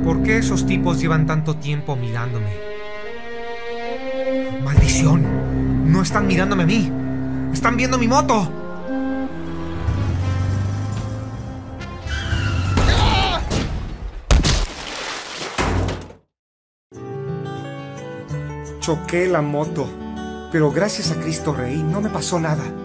¿Por qué esos tipos llevan tanto tiempo mirándome? ¡Maldición! No están mirándome a mí. ¡Están viendo mi moto! Choqué la moto, pero gracias a Cristo Rey no me pasó nada.